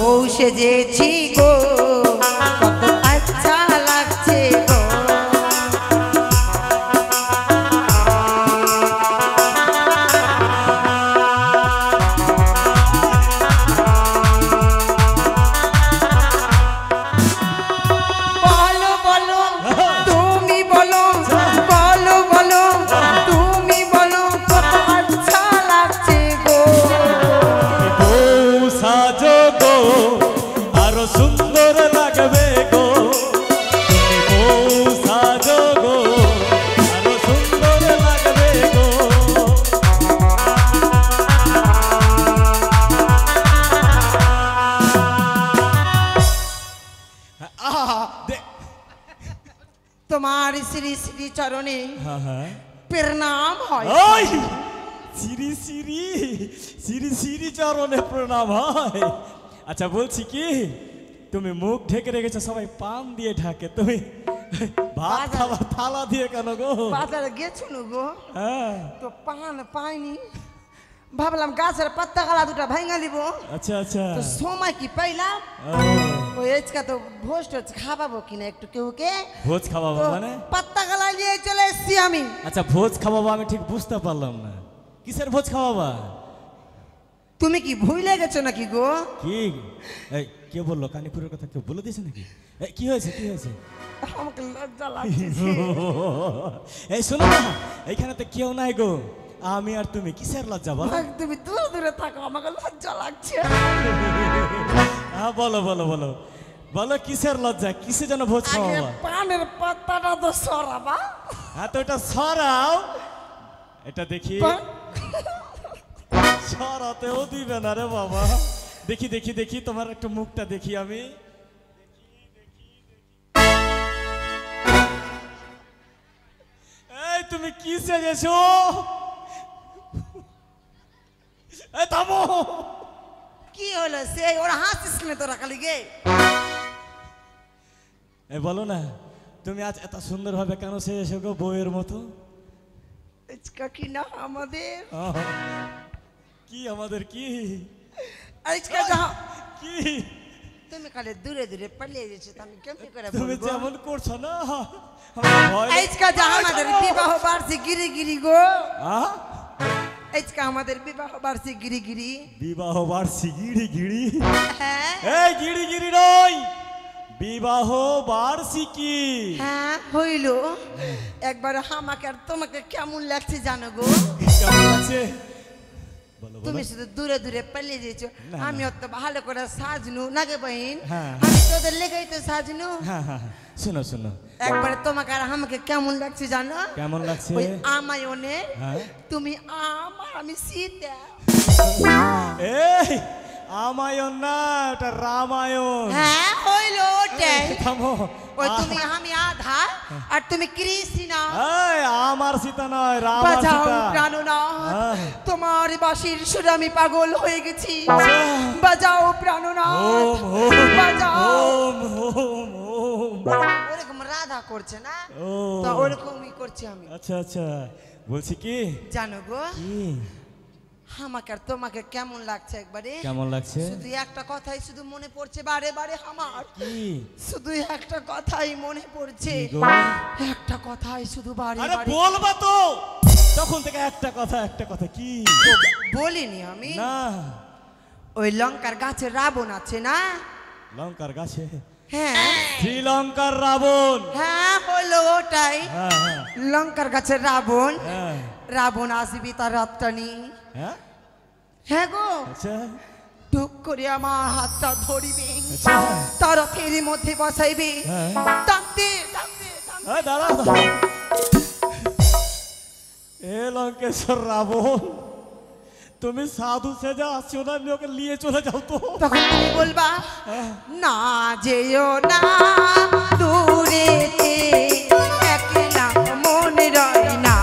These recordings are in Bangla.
বউ সেজেছি গো কত আচ্ছা লাগছে গো তোমার শ্রী শ্রী চরণে প্রণাম হয় শ্রী শ্রী শ্রী শ্রী চরণে প্রণাম হয়। আচ্ছা বলছি কি তুমি মুখ ঢেকে রেখেছো সবাই পান দিয়ে ঢাকে তুমি ভাত খাবার থালা দিয়ে কেন গো? বাজারে গেছো গো তো পান পাইনি ভাবলাম গাছের পাত্তা গালা দুটা ভাঙা দিব। আচ্ছা আচ্ছা তো সময় কি পাইলাম ওই আজকে তো ভোজ টোজ খাওয়াবো কিনা একটু কেউকে ভোজ খাওয়াবো মানে পাত্তা গালা নিয়ে চলে এসছি আমি। আচ্ছা ভোজ খাওয়াবো আমি ঠিক বুঝতে পারলাম না কিসের ভোজ খাওয়াবা? তুমি কি ভুলে গেছো নাকি গো? কি এই কে বললো কানীপুরের কথা কেউ বলে দিয়েছে নাকি? কি হয়েছে কি হয়েছে? আমাকে লজ্জা লাগছে। এই শোনো না এইখানে তো কেউ নাই গো আমি আর তুমি কিসের লজ্জা বলো? তুমি দূরে দূরে থাকো আমাকে লজ্জা লাগছে। হ্যাঁ বলো বলো বলো বলো কিসের লজ্জা কিসে যেন ভোজ খাওয়াবা? পানের পাতাটা তো সরাবা। হ্যাঁ তো এটা সরাও এটা দেখি সরাতেও দিবে না রে বাবা। দেখি দেখি দেখি তোমার একটু মুখটা দেখি আমি। এই তুমি কি সেজেছো? এই থামো। কি হলো সেই ওরা হাসিস না তোরা খালি গে? এই বলো না তুমি আজ এত সুন্দর ভাবে কেন সেজেছো গো বউয়ের মতো? আজকে কি না আমাদের কি আমাদের কি আজকে কি তুমি খালি দূরে দূরে পালিয়ে যাচ্ছ আমি কেমন করে বলবো? তুমি যেমন করছো না আজকে যা আমাদের বিবাহ বার্ষিক গিরি গিরি গো। আজকে আমাদের বিবাহ বার্ষিক গিরি গিরি। বিবাহ বার্ষিক গিরি গিরি? হ্যাঁ এই গিরি গিরি নয় বিবাহ বার্ষিকী। হ্যাঁ হইলো একবার আমাকে আর তোমাকে কেমন লাগছে জানো গো? কেমন লাগছে তুমি শুধু দূরে দূরে পালিয়ে যেছো আমি অত ভালো করে সাজনু না গে বহিন? হ্যাঁ আমি তোদের লেগেই তো সাজনু। হ্যাঁ হ্যাঁ শোনো শোনো একবারে তোমাকে আর আমাকে কেমন লাগছে জানো? কেমন লাগছে? ওই আমায়নে হ্যাঁ তুমি আমার আমি সীতা। এই আমায়ন না ওটা রামায়ণ। হ্যাঁ হইলো ওটাই। থামো ওই তুমি আমি আধা আর তুমি কৃষ্ণা। এই আমার সীতা নয় রামার বাজাও সীতা। প্রাণনাথ তোমার বাঁশির সুরে আমি পাগল হয়ে গেছি। বাজাও প্রাণনাথ বাজাও। ওম ওম ওম ওরকম রাধা করছে না তো ওরকমই করছি আমি। আচ্ছা আচ্ছা বলছি কি জানো গো কি আমাকে আর তোমাকে কেমন লাগছে একবারে? কেমন লাগছে? শুধু একটা কথাই শুধু মনে পড়ছে বারে বারে আমার। কি শুধু একটা কথাই মনে পড়ছে একটা কথাই শুধু বারে আরে বারে। বলবা তো তখন থেকে একটা কথা কি বলিনি আমি? না ওই লঙ্কার গাছে রাবণ আছে না? লঙ্কার গাছে? হ্যাঁ শ্রীলঙ্কার রাবণ। হ্যাঁ হলো ওটাই হ্যাঁ হ্যাঁ লঙ্কার গাছের রাবণ। হ্যাঁ রাবণ আসবি তার রাতটা নি। হ্যাঁ হ্যাঁ গো আচ্ছা টুক করে আমার হাতটা ধরিবে আচ্ছা তার ফেরি মধ্যে বসাইবে হ্যাঁ টানতে টানতে টানতে। দাঁড়া এ লঙ্কেশ্বর রাবণ তুমি সাধু সেজা আসছো না আমি ওকে নিয়ে চলে যাও তো। তখন তুমি বলবা না যেও না দূরেতে একলা মন রয় না।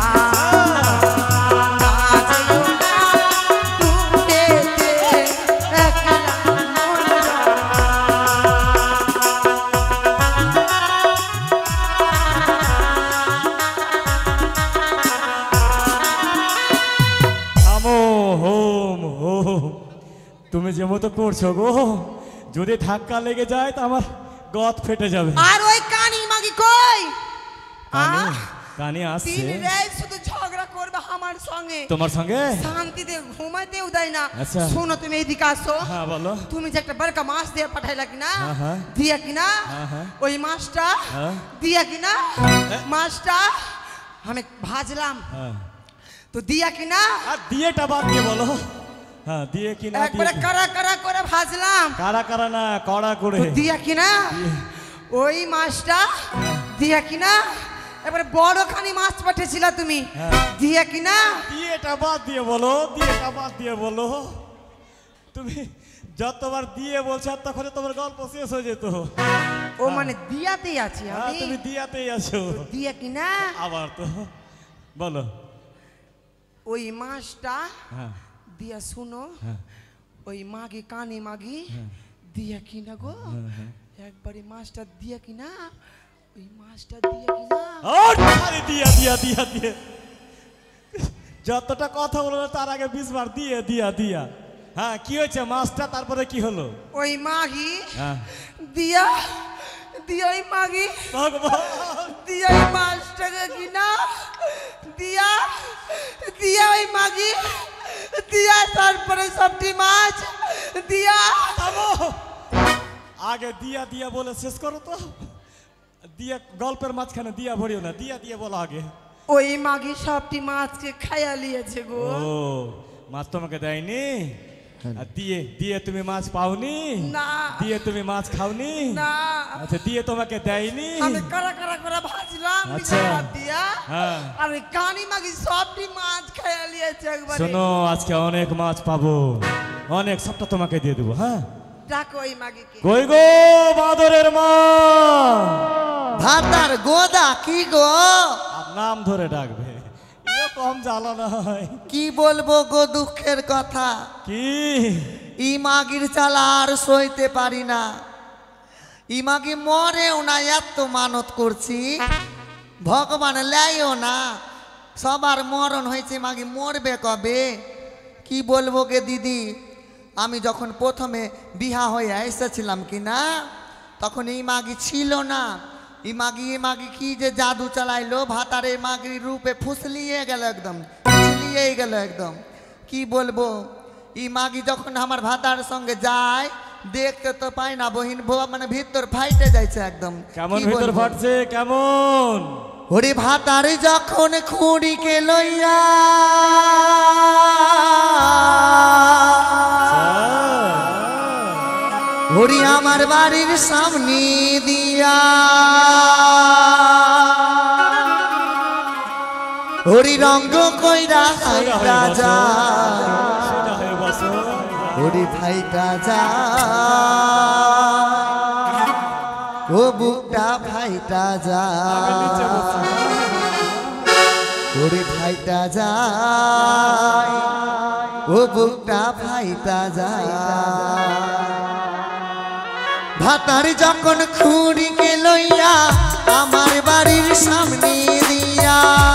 তুমি যে মতো করছো গো যদি ধাক্কা লেগে যায় তো আমার গত ফেটে যাবে। আর ওই কানি মাগি কই? কানি কানি আসছে। দিন রাত শুধু ঝগড়া করবে আমার সঙ্গে। তোমার সঙ্গে শান্তিতে ঘুমাইতেও দেয় না। আচ্ছা। শোনো তুমি এদিকে আসো। হ্যাঁ বলো। তুমি যে একটা বড়কা মাছ দিয়ে পাঠাইলা কিনা, হ্যাঁ। দিয়া কিনা, হ্যাঁ। ওই মাছটা হ্যাঁ। দিয়া কিনা, মাছটা আমি ভাজলাম হ্যাঁ। তো দিয়া কিনা। আর দিয়েটা বাদ দিয়ে বলো। হ্যাঁ দিয়ে কিনা। একবারে কারা কারা করে ভাজলাম। কারা কারা না কড়া করে। তো দিয়া কিনা ওই মাছটা দিয়া কিনা। এবারে বড়খানি মাছ পাঠিয়েছিলা তুমি, দিয়া কিনা। দিয়েটা বাদ দিয়ে বলো, দিয়েটা বাদ দিয়ে বলো। তুমি যতবার দিয়ে বলছো তখন তোমার গল্প শেষ হয়ে যেত। ও মানে দিয়াতেই আছি আমি। তুমি দিয়াতেই আছো। দিয়া কিনা আবার তো বলো। ওই মাছটা হ্যাঁ দিয়া শুনো। হ্যাঁ। ওই মাগি কানি মাগি দিয়া কিনা গো। একবারে মাছটা দিয়া কিনা, ওই মাছটা দিয়া কিনা। আরে দিয়া দিয়া দিয়া দিয়া যতটা কথা বলো তার আগে 20 বার দিয়ে দিয়া দিয়া। হ্যাঁ কি হয়েছে মাছটা তারপরে কি হলো? ওই মাগি হ্যাঁ দিয়া দিয়া ওই মাগি ভগবান দিয়া ওই মাছটাকে কিনা দিয়া দিয়া ওই মাগি দিয়া তারপরে সবটি মাছ দিয়া। থামো, আগে দিয়া দিয়া বলে শেষ করো তো। দিয়া গল্পের মাঝখানে দিয়া ভরিও না, দিয়া দিয়ে বলো আগে। ওই মাগি সবটি মাছকে খাইয়া লিয়েছে গো। ও মাছ তোমাকে দেয়নি? আর দিয়ে দিয়ে তুমি মাছ পাওনি? না। দিয়ে তুমি মাছ খাওনি? না। আচ্ছা দিয়ে তোমাকে দেয়নি? আমি কারা কারা করে ভাজলাম আচ্ছা। নিজের হাত দিয়া। হ্যাঁ। আর ওই কানি মাগি সবটি মাছ খাইয়া লিয়েছে একবারে। শোনো আজকে অনেক মাছ পাবো, অনেক, সবটা তোমাকে দিয়ে দেবো। হ্যাঁ ডাকো ওই মাগিকে। কই গো বাদরের মা? ভাতার গোদা কি গো? আর নাম ধরে ডাকবে, এও কম জ্বালা নয়। কি বলবো গো দুঃখের কথা। কি? ই মাগির চালা আর সইতে পারি না। ই মাগি মরেও না, এত মানত করছি ভগবান লেও না। সবার মরণ হয়েছে, মাগি মরবে কবে? কি বলবো গে দিদি, আমি যখন প্রথমে বিহা হয়ে এসেছিলাম কি না, তখন এই মাগি ছিল না। এই মাগি কি যে জাদু চালাইলো, ভাতারে মাগির রূপে ফুসলিয়ে গেল, একদম ফুসলিয়ে গেল একদম। কি বলবো, এই মাগি যখন আমার ভাতার সঙ্গে যায় দেখতে তো পাই না বহিন, মানে ভিতর ফাইটে যাইছে একদম। কেমন ভিতর ফাটছে কেমন? ওরে ভাতারে যখন খুঁড়িকে লইয়া ওরে আমার বাড়ির সামনে দিয়া ওরে রঙ্গ কইরা হাইটা যা, সোজা হয়ে বসো। ওরে ফাইটা যা, ও বুকটা ফাইটা যা, আগে নিচে বসো। ওরে ফাইটা যায়, ও বুকটা ফাইটা যায়। ভাতার যখন খুঁড়িকে লইয়া আমার বাড়ির সামনে দিয়া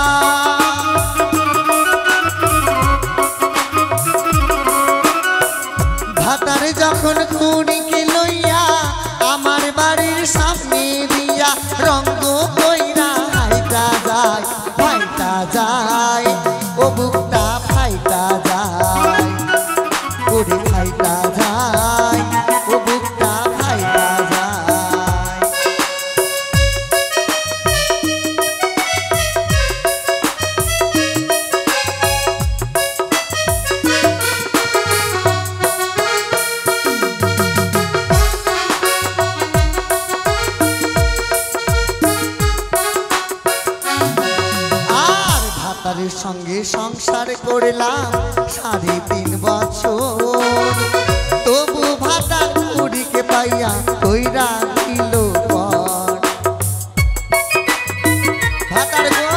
ভাতার যখন খুঁড়িকে লইয়া আমার বাড়ির সামনে দিয়া রঙ্গ কইরা হাইটা যায়, ফাইটা যায়, ও বুকটা ফাইটা যায়, ওরে ফাইটা যায়, ও বুকটা ফাইটা যায়। ভাতারের সঙ্গে সংসার করলাম 3.5 বছর, তবু ভাতার কুড়িকে পাইয়া কইরা দিল পর। ভাতার গো,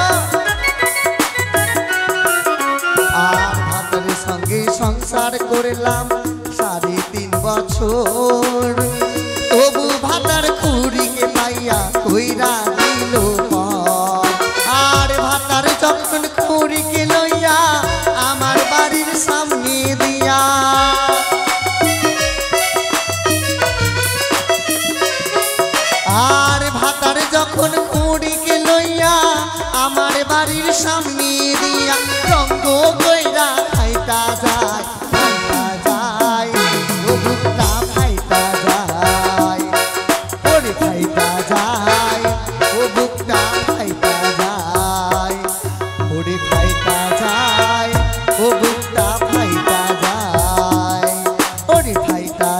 আর ভাতারের সঙ্গে সংসার করলাম 3.5 বছর, তবু ভাতার কুড়িকে পাইয়া কইরা দিল পর। আর ভাতার যখন খুঁড়িকে লইয়া আমার বাড়ির সামনে দিয়া সামনে দিয়া রঙ্গ কইরা খাইতা যায় ও বুকটা খাইতা যায় ওরে খাইতা যায় ও বুকটা খাইতা যায় ওরে খাইতা যায় ও বুকটা খাইতা যায় ওরে খাইতা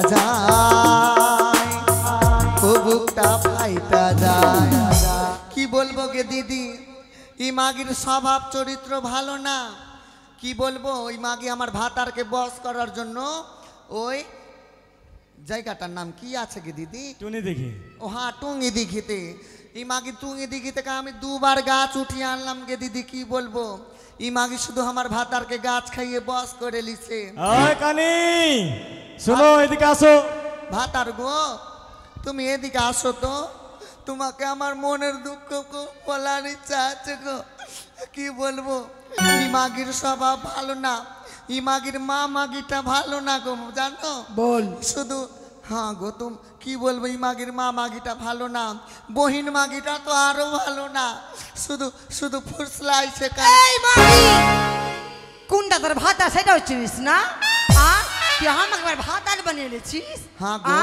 যায় ও বুকটা খাইতা যায়। কি বলবো গে দিদি, এই মাগির স্বভাব চরিত্র ভালো না। কি বলবো, ওই মাগি আমার ভাতারকে বস করার জন্য ওই জায়গাটার নাম কি আছে গে দিদি? টুনি দেখি। ও হ্যাঁ, টুঙ্গি দিঘিতে। এই মাগি টুঙ্গি দিঘি থেকে আমি দুবার গাছ উঠিয়ে আনলাম গে দিদি। কি বলবো, এই মাগি শুধু আমার ভাতারকে গাছ খাইয়ে বস করে লিছে। ওই কানি শোনো, এদিকে আসো। ভাতার গো, তুমি এদিকে আসো তো, তোমাকে আমার মনের দুঃখ বলার ইচ্ছা আছে গো। কি বলবো, এই মাগির স্বভাব ভালো না। এই মাগির মা মাগিটা ভালো না গো, জানো? বল। শুধু হ্যাঁ গো, তুমি কি বলবো, এই মাগির মা মাগিটা ভালো না, বহিন মাগিটা তো আরো ভালো না। শুধু শুধু ফুসলাইছে। এই মাগি, কোনটা তোর ভাতা সেটাও চিনিস না? তুই আমাকে ভাতার বানিয়ে এনেছিস? হ্যাঁ গো,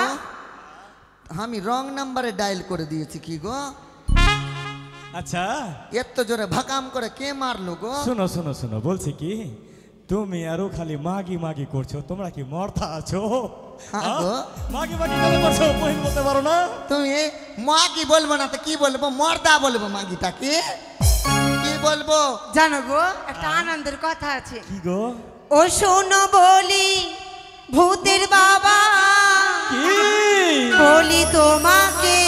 আমি রং নাম্বারে ডায়াল করে দিয়েছি। কি গো, আচ্ছা এত জোরে ভাকাম করে কে মারলো গো? শোনো শোনো শোনো, বলছি কি, তুমি আরো খালি মাগি মাগি করছো, তোমরা কি মর্তা আছো? হ্যাঁ গো, মাগি মাগি করে করছো, বহিন বলতে পারো না? তুমি মাগি বলবো না তো কি বলবো? মর্দা বলবো মাগিটাকে। কি বলবো জানো গো, একটা আনন্দের কথা আছে। কি গো? ও শোনো বলি ভূতের বাবা, কি বলি তোমাকে,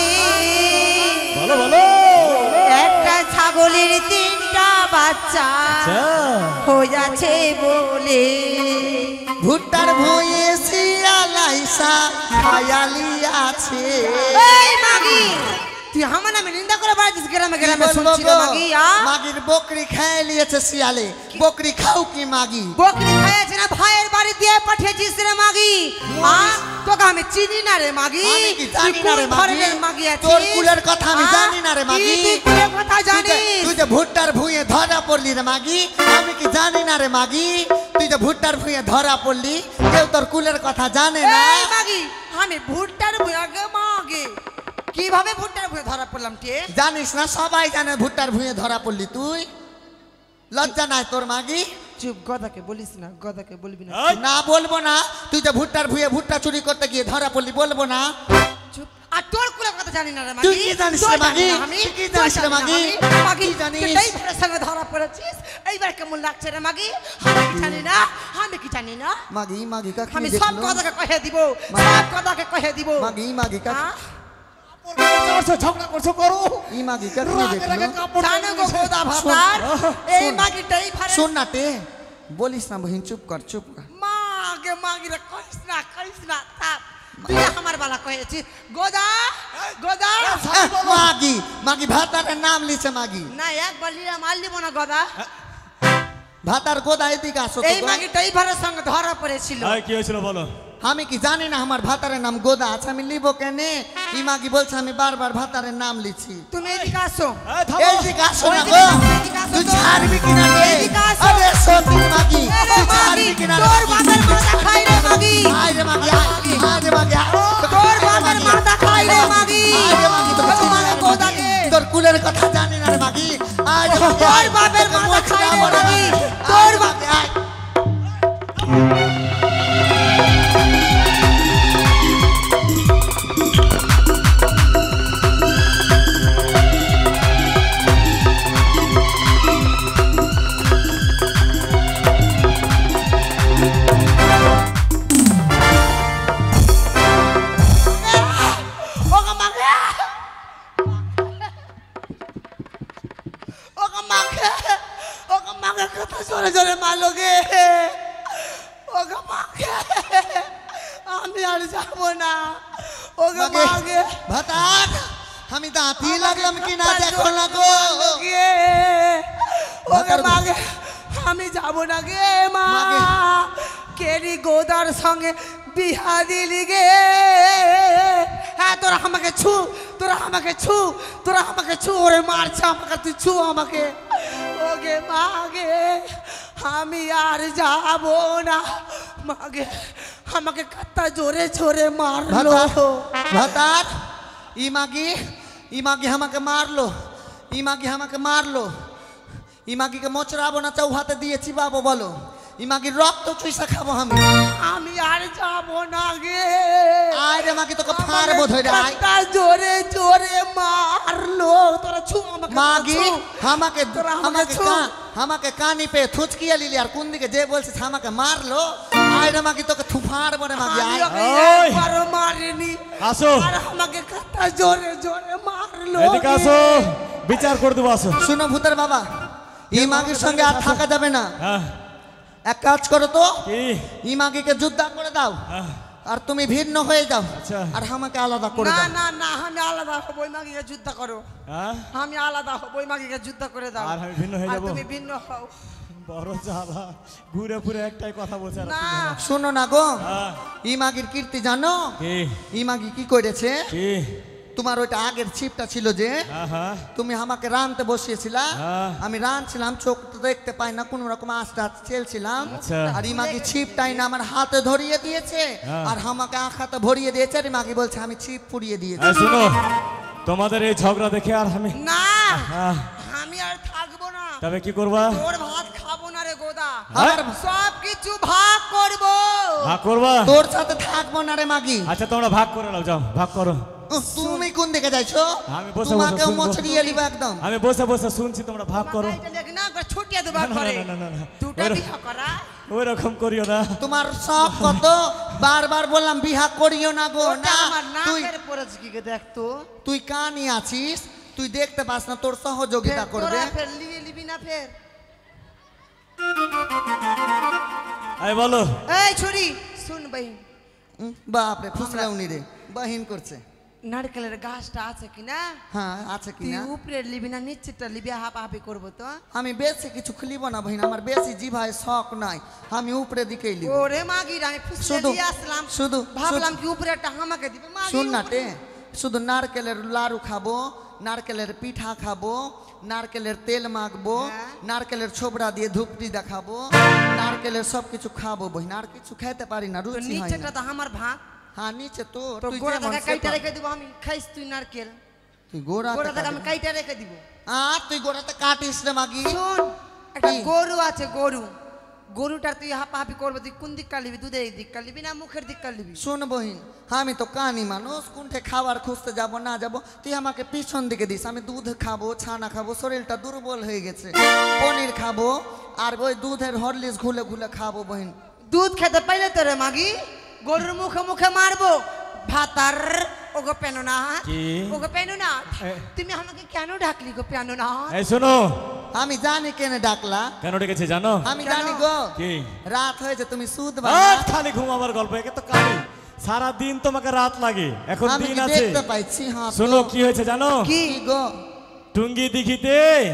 বলো বলো। একটা ছাগলের 3টা বাচ্চা আচ্ছা, হয়ে যাচ্ছে বলে। ভুট্টার ভুঁয়ে শিয়ালাইসা খায়ালি আছে। এই মাগি, তুই আমার নামে নিন্দা করে বাড়িস গ্রামে কি গ্রামে বলবো শুনছি গো? রে মাগি। মাগির বকরি খেয়ে নিয়েছে শিয়ালে। বকরি খাও কি মাগি? বকরি খাইছে না ভাইয়ের বাড়ি দিয়ে পাঠিয়েছিস রে মাগি। তোকে আমি চিনি না রে মাগি। আমি কি জানি না রে তুই কোন ধরনের মাগি মাগি? আছিস? তোর কুলের কথা আমি জানি না রে মাগি। তুই কুলের কথা জানিস? তুই যে ভুট্টার ভুঁয়ে ধরা পড়লি রে মাগি, আমি কি জানি না রে মাগি? তুই যে ভুট্টার ভুঁয়ে ধরা পড়লি, কেউ তোর কুলের কথা জানে না। এই মাগি, আমি ভুট্টার ভুঁয়ে আগে মাগি কিভাবে ভুট্টার ভুঁয়ে ধরা পড়লাম কে? জানিস না, সবাই জানে ভুট্টার ভুঁয়ে ধরা পড়লি তুই। লজ্জা নাই তোর মাগি? চুপ, গদাকে বলিস না, গদাকে বলবি না। এই, না বলবো না। তুই যে ভুট্টার ভুঁয়ে ভুট্টা চুরি করতে গিয়ে ধরা পড়লি, বলবো না। চুপ। আর তোর কুলের কথা জানি না রে মাগি। তুই কি জানিস রে তোর মাগি? জানি না আমি। তুই কি জানিস রে তোর জানি না মাগি? আমি। মাগি কি জানিস? তুই এই ভেড়ার সঙ্গে ধরা পড়েছিস। এইবার কেমন লাগছে রে মাগি? আমি কি জানি না, আমি কি জানি না। মাগি মাগি কাকে আমি সব দেখলো? কথাকে কহে দিব, মাগি। সব কথাকে কহে দিব। মাগি মাগি কাকে? হ্যাঁ? করছো, ঝগড়া করছো, করো। ই মাগি কাকে রাগে রাগে দেখলো? কাপড় জানো গো পরে গোদা নিয়েছে। ভাতার, এই শোন। মাগিটাই ফারে। শোন না তে, বলিস না বহিন, চুপ কর চুপ কর। মাগে মাগিরে কইস না, কইস না। থাক, তুই আমার বালা কহেছিস। গোদা, গোদা। মাগি মাগি ভাতারের নাম লিছে মাগি। না, একবার লিরা মার লিব না গদা। ভাতার গোদা এদিকে আসো তো এই গো। মাগিটাই ভারের সঙ্গে ধরা পড়েছিল। এই, কি হয়েছিল বলো? আমি কি জানি না আমার ভাতারের নাম গোদা আছে? আমি লিবো কেনে? ই মাগি বলছে আমি বারবার ভাতারের নাম লিছি। তুমি এদিকে আসো। এই, থামো। এইদিকে আসো না ওইদিকে গো। আসো, এদিকে আসো তুই তো। ছাড়বি কিনা রে? এইদিকে আসো। আরে সত্যি মাগি, আরে তুই মাগি, ছাড়বি কিনা রে? তোর বাবার মাথা খাই রে মাগি। আয় রে মাগি, আয় রে মাগি, আয়। তোর বাবার মাথা খাই রে মাগি। আয় রে মাগি, তোকে তোর চিনি মানে না রে গোদাকে। মাগি। তোর কুলের কথা জানি না রে মাগি। আয় রে মাগি, তোর আয়। বাপের তোকে মাথা মোচ খাই রে খাবো রে মাগি। মাগি। তোর আয় রে মাগি, আয়। ওগো মাগে, ওগো মাগে, ওগো মাগে, কত জোরে জোরে মারলো গে। ওগো মাগে, আমি আর যাবো না। ওগো মাগে, ভাতার, আমি দাঁতি লাগলাম কিনা দেখো না গো। গে। ওগো ভাতার গো। মাগে, আমি যাবো না গে মা। মাগে। কেরি গোদার সঙ্গে বিহা দিলি গে। হ্যাঁ, তোরা আমাকে ছু, তোরা আমাকে ছু, তোরা আমাকে ছু। ওরে মারছে আমাকে, তুই ছু আমাকে। ও ওকে মাগে আমি আর যাব না মাগে আমাকে কত জোরে জোরে মারলো ভাতার ইমাগি আমাকে মারলো ইমাগিকে মোচড়াবো না চৌহাতে দিয়েছি বাবু বলো ইমাগির রক্ত চুইসা খাবো আমি আর যাব না গে আয় রে মাগি তোকে ফাড়বো ধরে আয় কত জোরে জোরে মারলো তোরা ছু আমাকে মাগি আমাকে আমাকে ছু আমাকে কানি পে থুচকিয়ে লিলি আর কোন দিকে যে বলছিস আমাকে মারলো আয় রে মাগি তোকে ফাড়বো রে মাগি আয় ওই পারো মারিনি আসো আর আমাকে কত জোরে জোরে মারলো এদিকে আসো বিচার করে দেবো আসো শুনো ভূতের বাবা ইমাগির সঙ্গে আর থাকা যাবে না হ্যাঁ এক কাজ করো তো কি ইমাগিকে যুদ্ধ করে দাও হ্যাঁ, আর তুমি ভিন্ন হয়ে যাও আচ্ছা। আর আমাকে আলাদা করে না দাও না না আমি আলাদা হবো ওই মাগিকে যুদ্ধ করো হ্যাঁ আমি আলাদা হবো ওই মাগিকে যুদ্ধ করে দাও আর আমি ভিন্ন হয়ে আর যাবো তুমি ভিন্ন হও বড় জ্বালা ঘুরে ফুরে একটাই কথা বলছে আর না শোনো না গো হ্যাঁ ইমাগির কীর্তি জানো কি ইমাগি কি করেছে কি তোমার ওইটা আগের ছিপটা ছিল যে হ্যাঁ হ্যাঁ তুমি আমাকে রানতে বসিয়েছিলা হ্যাঁ। আমি রানছিলাম চোখ তো দেখতে পাই না কোন রকম আস্তে আস্তে চেলছিলাম আচ্ছা। আর ইমাগি ছিপটাই না আমার হাতে ধরিয়ে দিয়েছে হ্যাঁ। আর আমাকে আখাতে ভরিয়ে দিয়েছে আর ইমাগি বলছে আমি ছিপ পুড়িয়ে দিয়েছি এই শুনো তোমাদের এই ঝগড়া দেখে আর আমি না হ্যাঁ আমি আর থাকবো না তবে কি করবা তোর ভাত খাবো না রে গোদা হ্যাঁ? সব কিছু ভাগ করবো ভাগ করবা তোর সাথে থাকবো না রে মাগি আচ্ছা তোমরা ভাগ করে নাও যাও ভাগ করো তুমি কোন দিকে যাইছো আমি বসে বসে তোমাকে শুনবো। মচড়িয়ে নিব একদম আমি বসে বসে শুনছি তোমরা ভাগ করো এটা দেখ না করে ছুটিয়ে দেবা না, না, করে না, না, না, না। দুটো ওইরকম- বিয়া করা ওই রকম করিও না তোমার সব কত বারবার বললাম বিহা করিও না গো ওটা না আমার তুই নাকের পরেছে কি গে দেখ তো তুই কানি আছিস তুই দেখতে পাস না তোর সহযোগিতা ফের করবে তোরা ফের লিয়ে লিবি না ফের এই বলো এই ছুরি শুন বহিন বাপরে ফুসলাউনি রে বাহিন করছে নারকেলের গাছটা আছে কি না হ্যাঁ আছে কি তুই না উপরে লিবি না নিচেটা লিবি হাঁপাহাপি করবো তো আমি বেশি কিছু খুলিব না বহিন আমার বেশি জিভায় শখ নাই আমি উপরে দিকেই লিব ওরে মাগির আমি ফুসলে শুধু- দিয়ে আসলাম শুধু- ভাবলাম কি উপরে একটা আমাকে দিবে মাগি শুন না টে শুধু নারকেলের লাড়ু খাবো নারকেলের পিঠা খাবো নারকেলের তেল মাখবো হ্যাঁ। নারকেলের ছোবড়া দিয়ে ধূপটি দেখাবো নারকেলের সব কিছু খাবো বহিন আর কিছু খেতে পারি না তো রুচি হয় নিচেটা না তো আমার ভাগ হ্যাঁ নিচে তো তো তুই গোড়া যেমন থেকে কাইটা সেটা। রেখে দিব আমি খাইস তুই নারকেল তুই গোড়া গোড়া থেকে আমি কাইটা রেখে দিব আর তুই গোড়াতে কাটিস রে মাগি শোন একটা কি? গরু আছে গরু গরুটার তুই হাঁপাহাপি করবো তুই কোন দিকটা লিবি দুধের দিকটা লিবি না মুখের দিকটা লিবি শোন বহিন আমি তো কানি মানুষ কোনঠে খাবার খুঁজতে যাব না যাব তুই আমাকে পিছন দিকে দিস আমি দুধ খাবো ছানা খাবো শরীরটা দুর্বল হয়ে গেছে পনির খাবো আর ওই দুধের হরলিক্স ঘুলে ঘুলে খাবো বহিন দুধ খেতে পাইলে তোরে মাগি গরুর মুখে মুখে মারবো ভাতার ওগো পেনো না কি? ওগো পেনো না এ। তুমি আমাকে কেন ডাকলি গো পেনো না এই শোনো আমি জানি কেনে ডাকলা কেন ডেকেছে জানো আমি কেন? জানি গো কি রাত হয়েছে তুমি সুদ আজ খালি ঘুমাবার গল্প একে তো কালি সারা দিন তোমাকে রাত লাগে এখন আমি দিন কি আছে দেখতে পাইছি হ্যাঁ শোনো কি হয়েছে জানো কি গো টুঙ্গি দিঘিতে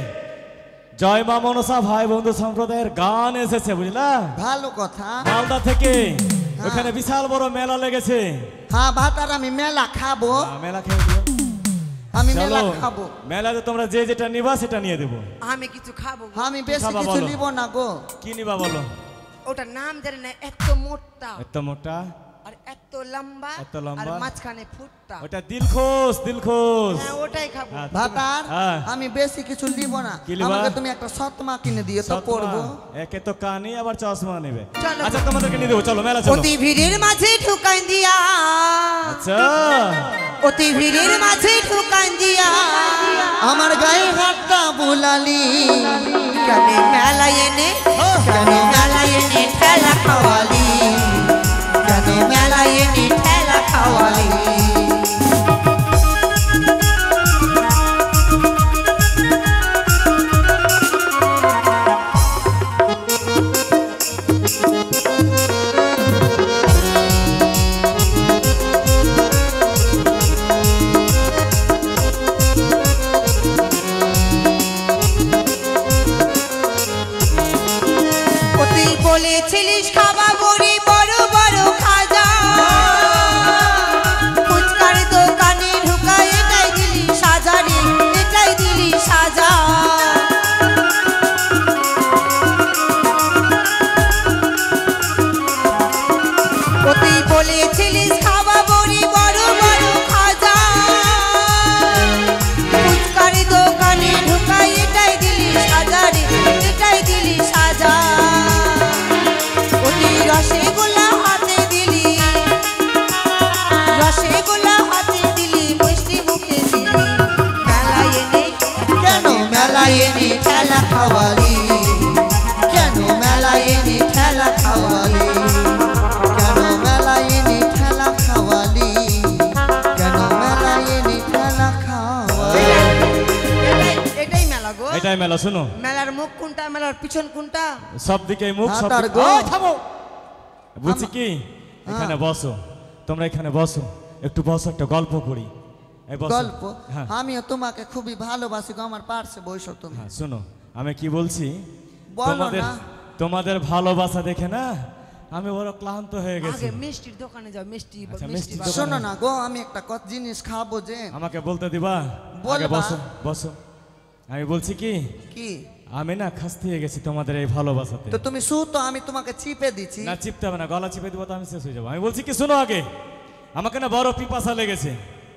জয় মা মনসা ভাই বন্ধু সম্প্রদায়ের গান এসেছে বুঝলা ভালো কথা মালদা থেকে ওখানে বিশাল বড় মেলা লেগেছে হ্যাঁ ভাতার আমি মেলা খাবো মেলা খেয়ে দিও আমি চলো মেলা খাবো মেলাতে তোমরা যে যেটা নিবা সেটা নিয়ে দেবো আমি কিছু খাবো গো। আমি বেশি খাবা কিছু বলো? নিব না গো কি নিবা বলো ওটার নাম জানি না এত মোটা এত মোটা আর এত লম্বা এত লম্বা। আর মাঝখানে ফুটটা ওটা দিলখোশ দিলখোশ হ্যাঁ ওটাই খাবো হ্যাঁ, ভাতার হ্যাঁ। আমি বেশি কিছু নিব না কি লিবা? আমাকে তুমি একটা সতমা কিনে দিও তো সৎমা, পড়বো একে তো কানি আবার চশমা নেবে চলো। আচ্ছা তোমাদেরকে নিয়ে দেবো চলো মেলা চলো অতি ভিড়ের মাঝে ঢুকাই দিয়া আচ্ছা অতি ভিড়ের মাঝে ঢুকাই দিয়া আমার গায়ে হাতটা বুলালি কেন মেলায় এনে কেন মেলায় এনে ঠেলা খাওয়ালি কেন মেলায় এনে ঠেলা খাওয়ালি অতি বলেছিলিস খাবা বড়ি বড় বড় খাজা মেলায় এনে ঠেলা খাওয়ালি কেন মেলায় এনে ঠেলা খাওয়ালি কেন মেলায় এনে ঠেলা খাওয়ালি কেন মেলায় এনে ঠেলা খাওয়ালি এটাই মেলা গো। এটাই মেলা। শুনো, মেলার মুখ কোনটা, মেলার পিছন কোনটা? সব দিকে মুখ, সব হাতার দিকে- গো। ওই, থামো। বলছি কি, এখানে বসো, তোমরা এখানে বসো, একটু বসো, একটা গল্প করি। এই বসো। গল্প? হ্যাঁ আমিও তোমাকে খুবই ভালোবাসি গো, আমার পার্শ্বে বসো তুমি। হ্যাঁ, শোনো, আমি কি বলছি, বলো তোমাদের না। তোমাদের ভালোবাসা দেখে না আমি বড় ক্লান্ত হয়ে গেছি। আগে মিষ্টির দোকানে যাও, মিষ্টি আচ্ছা, মিষ্টি মিষ্টির বানাও। দোকানে- শোনো না গো, আমি একটা জিনিস খাবো যে। আমাকে বলতে দিবা? বলবা। আগে বসো, বসো। আমি বলছি কি, কি? আমি না খাস্তি হয়ে গেছি তোমাদের এই ভালোবাসাতে। তো তুমি শুতো, আমি তোমাকে চিপে দিচ্ছি। না, চিপতে হবে না, গলা চিপে দিব তো আমি শেষ হয়ে যাবো। আমি বলছি কি, শোনো আগে, আমাকে না বড় পিপাসা লেগেছে।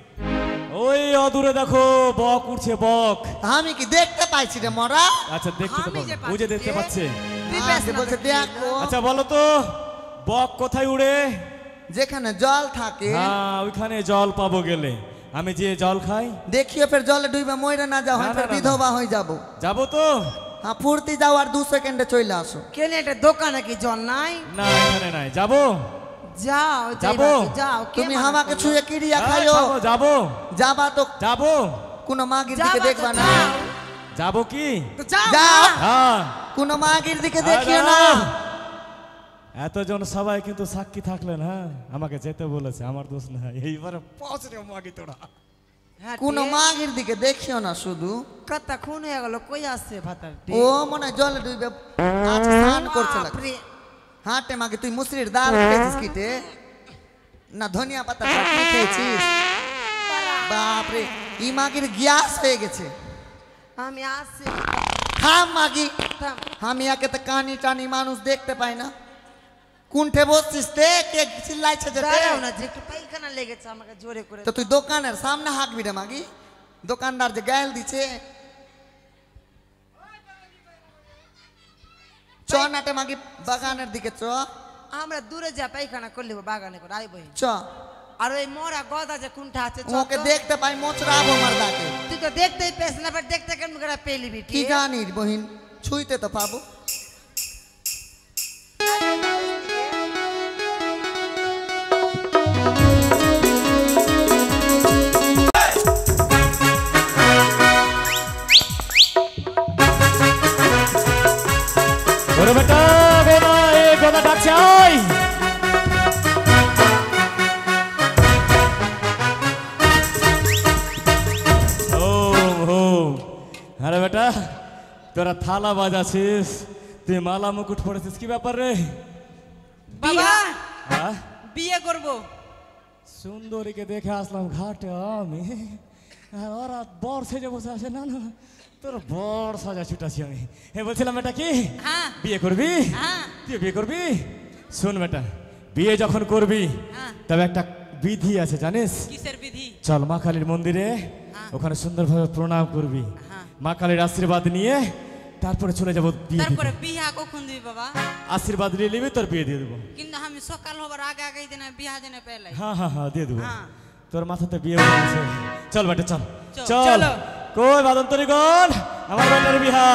ওই অদূরে দেখো বক উঠছে, বক। আমি কি দেখতে পাইছি রে মরা? আচ্ছা, দেখতে তো আমি যে পাবো, ও যে পাচ্ছি দেখতে রে। পাচ্ছে। তুই আগে বেশ না বলছে দেখি। দেখো, আচ্ছা বলো তো, বক কোথায় উড়ে? যেখানে জল থাকে। হ্যাঁ, ওইখানে জল পাবো গেলে। আমি যে জল খাই, দেখিও ফের জলে ডুবে মরে না যাও, না, আমি না, ফের না, না। বিধবা হয়ে যাবো। যাবো তো? হ্যাঁ, ফুর্তি যাও আর 2 সেকেন্ডে চলে আসো। কেন এটা দোকানে কি জল নাই? না, এখানে নাই। যাবো? যাও যাবো? যাও, কে তুমি মানা আমাকে করলো? ছুঁয়ে কিরিয়া হ্যাঁ, খাইও। যাবো, যাবো, যাবা তো যাবো। কোনো মাগির যাবা দিকে তো দেখবা না। যাও। যাবো কি? তো যাও যাও। না। হ্যাঁ। কোনো মাগির দিকে আরে দেখিও না। এতজন সবাই কিন্তু সাক্ষী থাকলেন। হ্যাঁ, আমাকে যেতে বলেছে, আমার দোষ না। এইবারে পৌঁছে মাগি তোরা। হ্যাঁ, কোনো তে? মাগির দিকে দেখিও না শুধু। কত খুন হয়ে গেল, কই আসছে ভাতার? ও মনে হয় জলে ডুবে আচ্ছা স্নান করছে লাগে। বাপরে। হাঁটে মাগে তুই মুসরির ডাল খেয়েছিস কিটে না ধনিয়া পাতা চাটনি খেয়েছিস? বাপরে, ই মাগির গ্যাস হয়ে গেছে। আমি আসছি। থাম মাগি, থাম। আমি একে তো কানি টানি মানুষ দেখতে পাই না। কুণ্ঠে বসছিস তে, কে চিল্লাইছে যে তে? দাঁড়াও না, যে একটু পায়খানা লেগেছে, আমাকে জোরে করে। তো তুই দোকানের সামনে হাঁকবি রে মাগি, দোকানদার যে গায়েল দিছে। চ নাটে মাগি বাগানের দিকে চ। আমরা দূরে যা পায়খানা করলে বাগানে করে আইবই। চ আর ওই মোরা গদা যে কোনটা আছে, চ ওকে তো। দেখতে পাই মোচড়াবো মার দাকে। তুই তো দেখতেই পেস না, বাট দেখতে কেমন করে পেলিবি? কি জানিস বহিন, ছুঁইতে তো পাবো। ওরে বেটা, গোদা, এ গোদা ডাকছে, আয়। ও হো, আরে বেটা, তোরা থালা বাজাছিস, তুই মালা মুকুট পড়েছিস, কি ব্যাপার রে? বাবা, হ্যাঁ, বিয়ে করব। সুন্দরীকে দেখে আসলাম ঘাটে আমি, আর ওরা বর সেজে বসে আছে। না না, তোর বর সাজা ছুটাছি আমি। বলছিলাম এটা কি, হ্যাঁ বিয়ে করবি? হ্যাঁ তুই বিয়ে করবি? শোন বেটা, বিয়ে যখন করবি হ্যাঁ। তবে একটা বিধি আছে, জানিস? কিসের বিধি? চল মা কালীর মন্দিরে, হ্যাঁ। ওখানে সুন্দরভাবে প্রণাম করবি, হ্যাঁ। মা কালীর আশীর্বাদ নিয়ে তারপরে চলে যাবো বিয়ে দিতে। তারপরে বিয়া কখন দিবি বাবা? আশীর্বাদ নিয়ে নিবি, তোর বিয়ে দিয়ে দেবো। কিন্তু আমি সকাল হবার আগে আগে দিন বিয়া দিন পেলাই। হ্যাঁ হ্যাঁ হ্যাঁ, দিয়ে দেবো। হ্যাঁ। তোর মাথাতে বিয়ে হয়েছে। চল বেটা, চল চল। চল। চলো। কই বাদন্তরীগণ, আমার বেটার বিহা।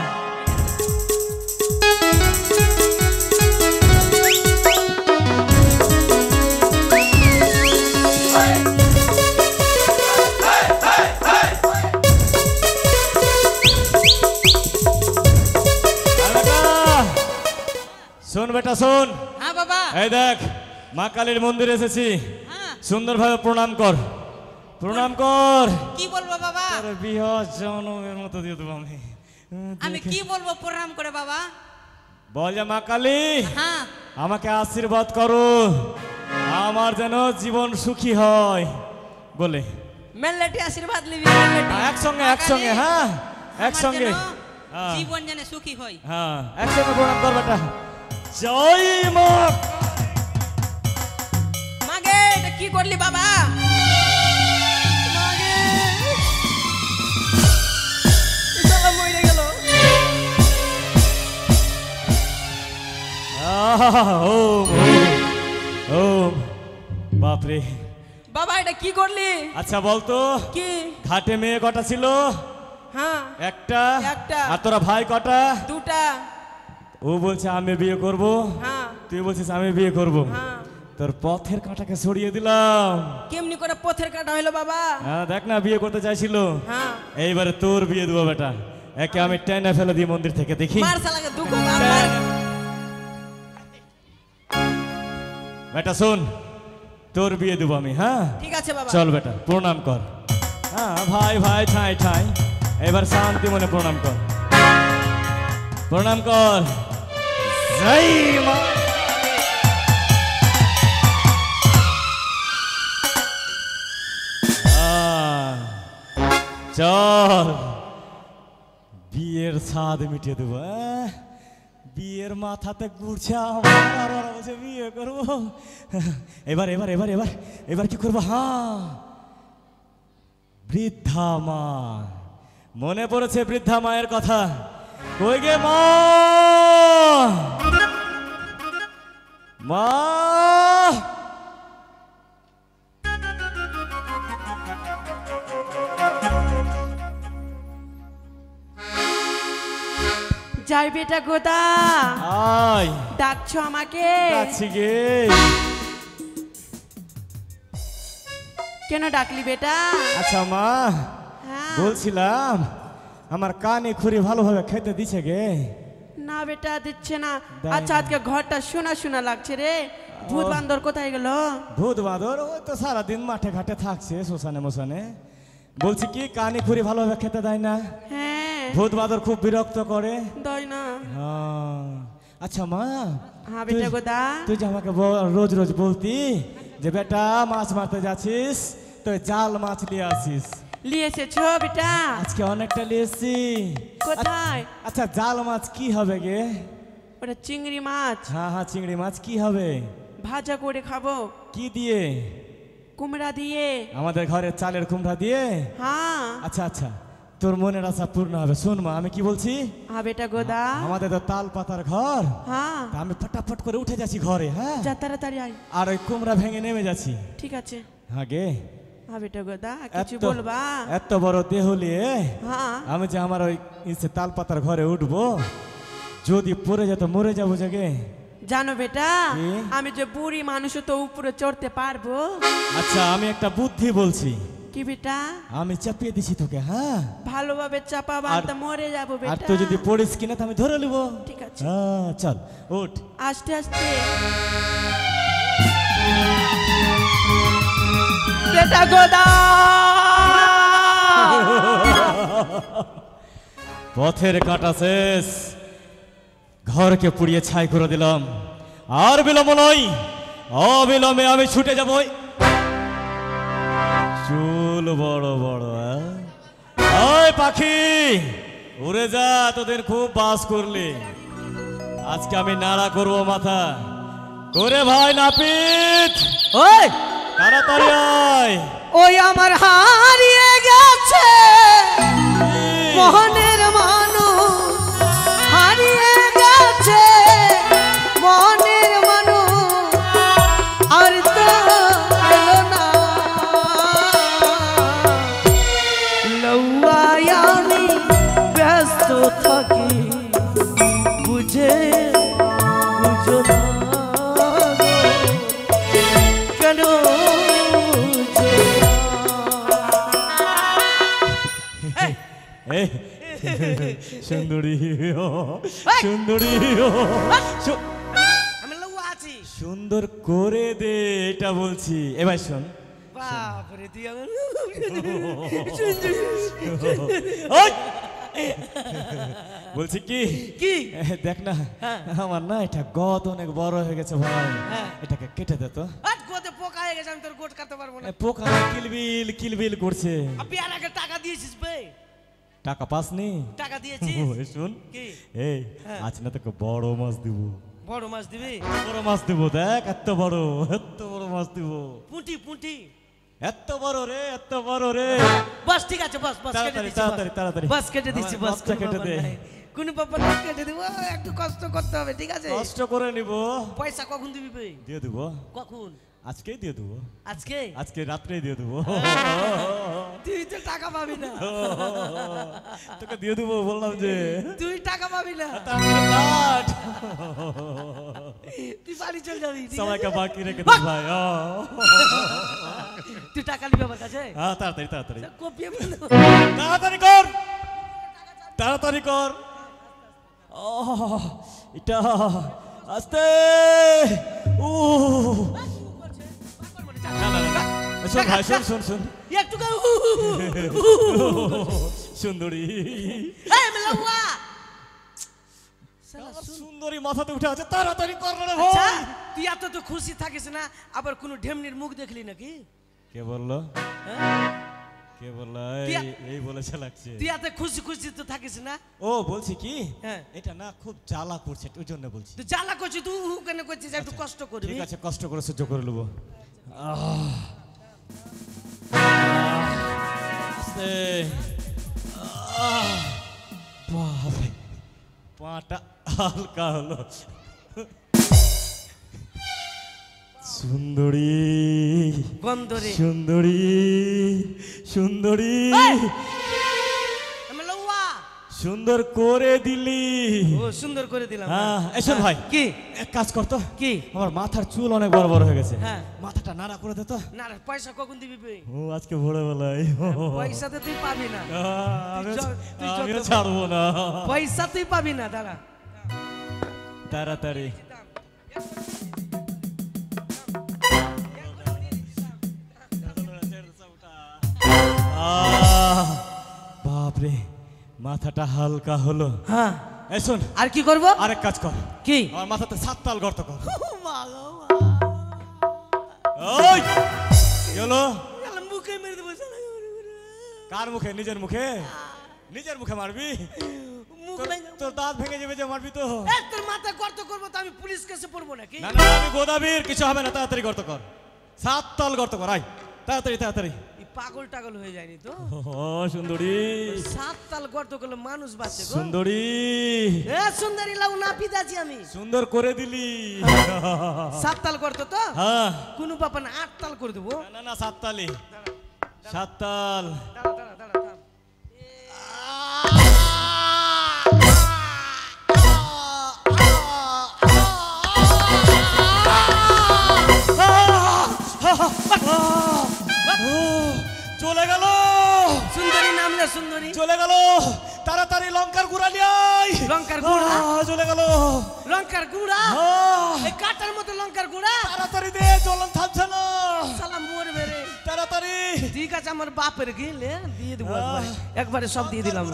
শোন বেটা, শোন। হ্যাঁ বাবা। এই দেখ, মা কালীর মন্দিরে এসেছি, হ্যাঁ। সুন্দরভাবে প্রণাম কর, প্রণাম কর। কি বলবো বাবা? তোর বিয়া জনমের মতো দিয়ে দেবো আমি। আমি কি বলবো প্রণাম করে বাবা? বল যে মা কালী, হ্যাঁ। আমাকে আশীর্বাদ করো, আমার যেন জীবন সুখী হয় বলে। মেল্লেটি আশীর্বাদ লিবি, মেল্লেটি। একসঙ্গে একসঙ্গে, হ্যাঁ একসঙ্গে। আমার যেন হ্যাঁ। জীবন যেন সুখী হয়। হ্যাঁ, একসঙ্গে প্রণাম কর বেটা। জয় মা। মাগে এটা কি করলি বাবা? মাগে শালা মরে গেল। ওম ওম, বাপরে। বাবা এটা কি করলি? আচ্ছা বলতো, কি? ঘাটে মেয়ে কটা ছিল? হ্যাঁ একটা একটা। আর তোরা ভাই কটা? দুটা। ও বলছে আমি বিয়ে করব, হ্যাঁ তুই বলছিস আমি বিয়ে করব। হ্যাঁ। তোর পথের কাঁটাকে সরিয়ে দিলাম। কেমনি করে পথের কাটা হইলো বাবা? হ্যাঁ দেখ না, বিয়ে করতে চাইছিল, হ্যাঁ। এইবারে তোর বিয়ে দেবো বেটা। একে আমি টেনে ফেলে দিই মন্দির থেকে, দেখি। মার শালাকে দুঃখ মার। বেটা শোন, তোর বিয়ে দেবো আমি। হ্যাঁ ঠিক আছে বাবা। চল বেটা, প্রণাম কর। হ্যাঁ ভাই ভাই ঠাই ঠাই, এবার শান্তি মনে প্রণাম কর, প্রণাম কর। জয় মা। চল বিয়ের স্বাদ মিটিয়ে দেবো। বিয়ের মাথাতে ঘুরছে আমার, আর ওরা বলছে বিয়ে করবো। এবার এবার এবার এবার এবার কি করবো? হ্যাঁ, বৃদ্ধা মা, মনে পড়েছে বৃদ্ধা মায়ের কথা। কই গে মা, মা। যাই বেটা গোদা, আয় ডাকছো আমাকে? যাচ্ছি গে। কেন ডাকলি বেটা? আচ্ছা মা, হ্যাঁ। বলছিলাম আমার কানে খুরি ভালোভাবে খেতে দিছে গে? না বেটা দিচ্ছে না। দেয় আচ্ছা না। আজকে ঘরটা শোনা শোনা লাগছে রে। ভূত বান্দর কোথায় গেল? ভূত বাঁদর ওই তো সারাদিন মাঠে ঘাটে থাকছে, শ্মশানে মশানে। বলছি কি, কানে খুরি ভালোভাবে খেতে দেয় না, হ্যাঁ ভূত বাঁদর খুব বিরক্ত করে। দই না। হ্যাঁ। আচ্ছা মা, হ্যাঁ বেটা গোদা। তুই যে আমাকে রোজ রোজ বলতি যে বেটা মাছ মারতে যাচ্ছিস, তুই জাল মাছ নিয়ে আসিস। নিয়ে এসেছো বেটা? আজকে অনেকটা নিয়েছি। কোথায়? আচ্ছা জাল মাছ কি হবে গে? ওটা চিংড়ি মাছ। হ্যাঁ হ্যাঁ, চিংড়ি মাছ কি হবে? ভাজা করে খাবো। কি দিয়ে? কুমড়া দিয়ে। আমাদের ঘরের চালের কুমড়া দিয়ে? হ্যাঁ আচ্ছা আচ্ছা, তোর মনের আশা পূর্ণ হবে। শোন মা, আমি কি বলছি, হ্যাঁ বেটা গোদা। আমাদের তো তাল পাতার ঘর, হ্যাঁ তা আমি ফটাফট করে উঠে যাচ্ছি ঘরে। হ্যাঁ, যা তাড়াতাড়ি আয়। আর ওই কুমড়া ভেঙে নেমে যাচ্ছি। ঠিক আছে। হ্যাঁ গে, হ্যাঁ বেটা গোদা, কিছু এত বলবা? এত বড় দেহ নিয়ে হ্যাঁ আমি যে আমার ওই তাল পাতার ঘরে উঠবো, যদি পড়ে যেত মরে যাবো জাগে। জানো বেটা, কি? আমি যে বুড়ি মানুষ তো উপরে চড়তে পারবো। আচ্ছা আমি একটা বুদ্ধি বলছি, কি বেটা? আমি চাপিয়ে দিছি তোকে। হ্যাঁ, ভালোভাবে চাপা বাঁধতে মরে যাবো আর বেটা। তুই যদি পড়িস কিনা তো আমি ধরে নিবো। ঠিক আছে। হ্যাঁ চল উঠ। আস্তে আস্তে। বেটা গোদা, পথের কাটা শেষ, ঘরকে পুড়িয়ে ছাই করে দিলাম। আর বিলম্ব নয়, অবিলম্বে আমি ছুটে যাব। চুল বড় বড়, ওই পাখি উড়ে যা, তোদের খুব বাস করলি। আজকে আমি নাড়া করবো মাথা করে। ভাই নাপিত, ওই তাড়াতাড়ি আয়। ওই আমার হারিয়ে গেছে মোহনের মানুষ, হারিয়ে গেছে মনের মানুষ, আর তো এলো না। লৌয়ায় আমি ব্যস্ত থাকি, বুঝে বুঝো না গো, কেন বুঝো না? এই, সুন্দরী সুন্দরী, আমি লৌয়া আছি। সুন্দর করে দে, এটা বলছি। এবার শোন, বাপরে তুই আমার ওই! বলছি কি কি? দেখ না, আমার না এটা গদ অনেক বড় হয়ে গেছে ভাই, এটাকে কেটে দে তো। আট গোতে পোকা হয়ে গেছে, আমি তোর গোট কাটতে পারবো না। পোকা কিলবিল কিলবিল করছে। আপনি আর আগে টাকা দিয়েছিস বে? টাকা পাসনি? টাকা দিয়েছিস? ওই শোন, কি? এই আজ না তোকে বড় মাছ দিব। বড় মাছ দিবি? বড় মাছ দিব, দেখ এত বড় মাছ দিব। পুঁটি পুঁটি এত বড় রে, এত বড় রে। বাস ঠিক আছে, বাস বাস কেটে তাড়াতাড়ি দিচ্ছি, তাড়াতাড়ি তাড়াতাড়ি বাস কেটে দিচ্ছি, আমার বাস মাছটা কেটে দে। কোন ব্যাপার না, কেটে দিব। একটু কষ্ট করতে হবে, ঠিক আছে? কষ্ট করে নিব। পয়সা কখন দিবি বে? দিয়ে দেবো, কখন? আজকেই দিয়ে দেবো, আজকে? আজকে রাত্রেই দিয়ে দেবো। তুই তো টাকা পাবি না তোকে দিয়ে দেবো বললাম যে তুই টাকা পাবি না তাড়াতাড়ি কাট। তুই বাড়ি চল যাবি ঠিক আছে? সবাইকে বাকি রেখে দে ভাই। তুই টাকা নিবি আমার কাছে হ্যাঁ তাড়াতাড়ি তাড়াতাড়ি কপিয়ে তাড়াতাড়ি কর, তাড়াতাড়ি কর। এটা আস্তে। ও না না না, শোন ভাই, শোন শোন শোন, একটু সুন্দরী এই মেলাওয়া শালা সুন্দরী মাথাতে উঠে আছে, তাড়াতাড়ি কর রে আচ্ছা ভাই। তুই এত তো খুশি থাকিস না আবার কোন ঢেমনির মুখ দেখলি নাকি কে বললো? হ্যাঁ? কে বললো? এই বলেছে লাগছে। তুই এত খুশি খুশি তো থাকিস না ও বলছি কি, হ্যাঁ। এটা না খুব জ্বালা করছে, ওই জন্য বলছি। তুই জ্বালা করছিস তুই কেন করছিস একটু কষ্ট করবি ঠিক আছে, কষ্ট করে সহ্য করে নেবো। আস্তে। বাপরে, পাটা হালকা হলো। সুন্দরী গন্ধরে সুন্দরী সুন্দরী মেলাওয়া সুন্দর করে দিলি। ও সুন্দর করে দিলাম হ্যাঁ, এসব ভাই কি এক কাজ কর তো, কি আমার মাথার চুল অনেক বড় বড় হয়ে গেছে, হ্যাঁ। মাথাটা নাড়া করে দে তো। না রে, পয়সা কখন দিবি বে? ও আজকে ভোরবেলায় পয়সাতে তুই পাবি না আমিও ছাড়বো না। পয়সা তুই পাবি না দাঁড়া তাড়াতাড়ি বাপরে, মাথাটা হালকা হলো। হ্যাঁ এই শোন, আর কি করব আরেক কাজ কর, কি আমার মাথাতে 7 তাল গর্ত কর। ওই কি হলো? মুখে মেরে দেবো শালা। কার মুখে? নিজের মুখে? নিজের মুখে মারবি? মুখ তোর- ভেঙে- তোর দাঁত ভেঙে যাবে যে মারবি তো। এ, তোর মাথা গর্ত করবো তো আমি পুলিশ কেসে পড়বো নাকি না না, আমি গোদাবীর, কিছু হবে না, তাড়াতাড়ি গর্ত কর, 7 তাল গর্ত কর, আয় তাড়াতাড়ি তাড়াতাড়ি। এই পাগল টাগল হয়ে যায়নি তো ও সুন্দরী 7 তাল গর্ত করলে মানুষ বাঁচে গো সুন্দরী, এ সুন্দরী লাউ না পিতাছি আমি সুন্দর করে দিলি। 7 তাল গর্ত তো হ্যাঁ, কোনো বাপা না 8 তাল করে দেবো না না 7 তালি, 7 তাল। দাঁড়া দাঁড়া দাঁড়া দাঁড়া। চলে গেল, সুন্দরী নামলে সুন্দরী চলে গেল, তাড়াতাড়ি লঙ্কার গুড়া নিয়ে আয়। লঙ্কার গুঁড়া? চলে গেল। লঙ্কার গুঁড়া আহ, এই কাটার মতো লঙ্কার গুঁড়া তাড়াতাড়ি দে, জ্বলন থামছে না, সালা মরবে রে তাড়াতাড়ি। ঠিক আছে আমার বাপের গেলে দিয়ে দেবো একবারে একবারে সব দিয়ে দিলাম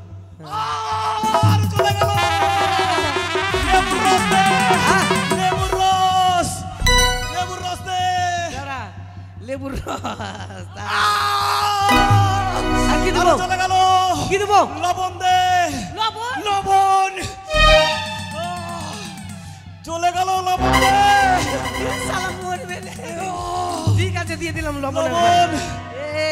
আর চলে গেল। লেবুর রস দে, লেবুর রস, লেবুর রস দে। দাঁড়া লেবুর রস দাঁড়া। আহ, আর কি দেবো? আরো চলে গেল। কি দেবো লবণ দে, লবণ লবণ। চলে গেল, লবণ দে। সালা মরবে রে ঠিক আছে দিয়ে দিলাম লবণ লবণ। এ,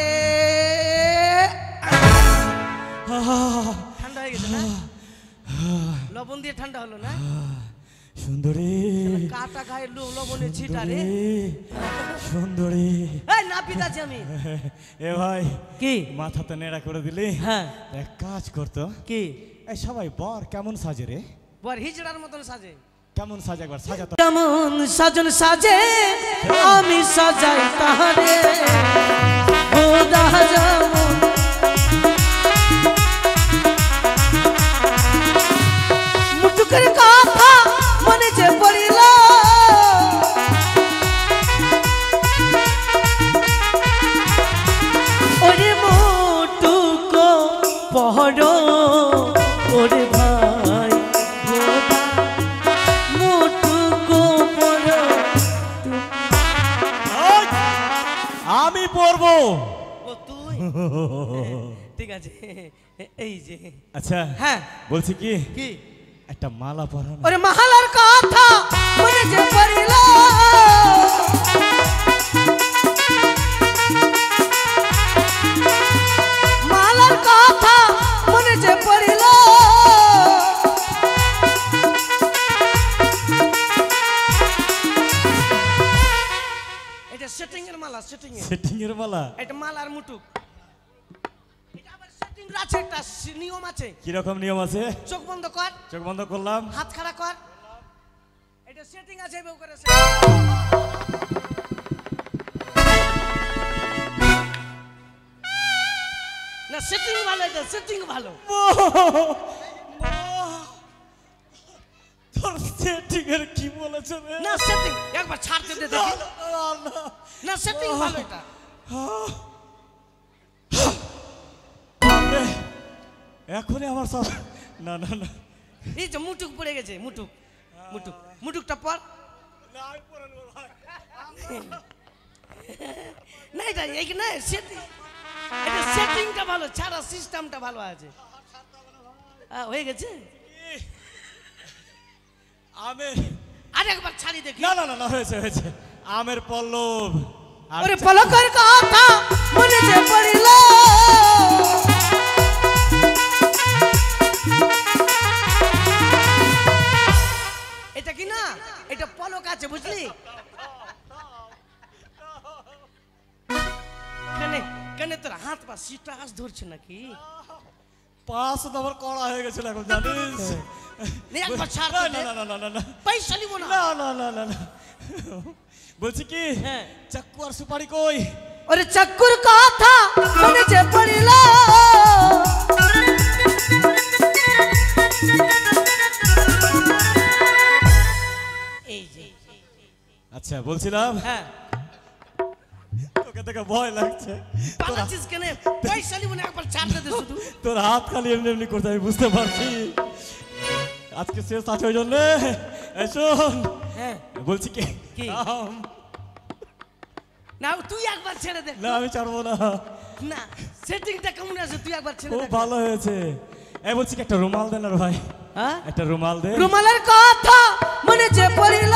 ঠান্ডা হয়ে গেছে না লবণ দিয়ে ঠান্ডা হলো না সুন্দরী, কাটা গায়ে লবণের ছিটা রে সুন্দরী। এই না পিতাছি আমি এ ভাই, কি মাথাতে নেড়া করে দিলি। হ্যাঁ এক কাজ করতো, কি এই সবাই বর কেমন সাজে রে? বর হিজড়ার মতন সাজে কেমন সাজে একবার সাজা তো। কেমন সাজন সাজে আমি সাজাই তাহারে ও দাহা যেমন মুটুকের কথা মনে যে পড়িল ওরে মুটুকো পহড় ওরে ভাই গোদা মুটুকো পহড় ওই, আমি পড়বো। ও তুই ঠিক আছে এই যে আচ্ছা হ্যাঁ বলছি কি, কি একটা মালা পরা না? ওরে মহালার কথা মনে যে পড়িল মালার কথা মনে যে পড়িল এটা সেটিং এর মালা সেটিং এর সেটিং এর মালা? এটা মালার মুটুক আছে একটা নিয়ম আছে। কিরকম নিয়ম আছে? চোখ বন্ধ কর, চোখ বন্ধ করলাম। হাত খাড়া কর। এটা সেটিং আছে বউ করে। না সেটিং ভালো, এটা সেটিং ভালো। তোর সেটিং এর কি বলেছে রে? না সেটিং একবার ছাড়তে দে দেখি। না সেটিং ভালো এটা। বাপরে, এখনই আমার সব না না না এই যে মুটুক পড়ে গেছে, মুটুক মুটুক মুটুকটা পর। না এটা এই না সেটিং, এটা সেটিংটা ভালো, ছাড়া সিস্টেমটা ভালো আছে। হয়ে গেছে। আমের আর একবার ছাড়ি দেখি। না না না না হয়েছে হয়েছে। আমের পল্লব। আর ওরে পলকের কথা মনে যে পড়িল, এটা কি না, এটা পলক আছে বুঝলি। কেনে কেনে তোর হাত পা সিটাস ধরছে নাকি? পাঁচ নম্বর কড়া হয়ে গেছিল এখন জানিস। নে একবার ছাড় না দে। না না না না না পয়সা নিব না। না না না না না বলছি কি, হ্যাঁ। চাকু আর সুপারি কই? ওরে চাকুর কথা মনে যে পড়িল, এই যে আচ্ছা বলছিলাম, হ্যাঁ তোকে দেখে ভয় লাগছে। পালাচ্ছিস কেনে? পয়সা নিব না, একবার ছাড়তে দে শুধু। তোর হাত খালি এমনি এমনি করতে আমি বুঝতে পারছি। আজকে শেষ আছে ওই জন্য। এই শোন, হ্যাঁ বলছি কি, কি? না তুই একবার ছেড়ে দে। না আমি ছাড়বো না। না সেটিংটা কেমন আছে তুই একবার ছেড়ে খুব দে। ভালো হয়েছে। এই বলছি কি, একটা রুমাল দেন আর ভাই, হ্যাঁ একটা রুমাল দে। রুমালের কথা মনে যে পড়িল,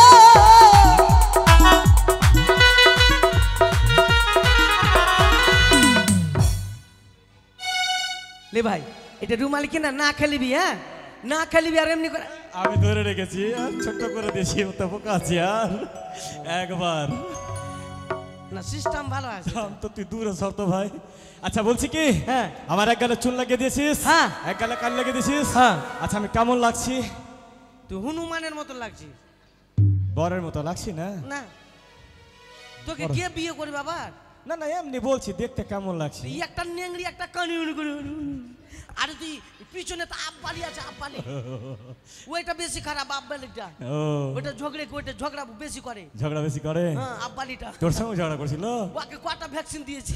লে ভাই এটা রুমাল কিনা না খেলিবি, হ্যাঁ না খেলিবি। আর এমনি করে আমি ধরে রেখেছি আর ছোট্ট করে দিয়েছি, ওটা বোকা আছি আর একবার। না সিস্টেম ভালো আছে। থাম তো, তুই দূরে সর তো ভাই। আচ্ছা বলছি কি, হ্যাঁ আমার এক গালে চুন লাগিয়ে দিয়েছিস, হ্যাঁ। এক গালে কান লাগিয়ে দিয়েছিস। হ্যাঁ আচ্ছা আমি কেমন লাগছি? তুই হনুমানের মতো লাগছিস। বরের মতো লাগছি না? না তোকে কে বিয়ে করবে আবার? না না এমনি বলছি, দেখতে কেমন লাগছে? এই একটা নেংড়ি একটা কানি করে। আরে তুই পিছনে তো আব্বালি আছে, আব্বালি ওইটা বেশি খারাপ। আব্বালিটা ও ওইটা ঝগড়ে, ওইটা ঝগড়া বেশি করে। ঝগড়া বেশি করে? হ্যাঁ আব্বালিটা। তোর সঙ্গে ঝগড়া করছিল? ওকে কটা ভ্যাকসিন দিয়েছি?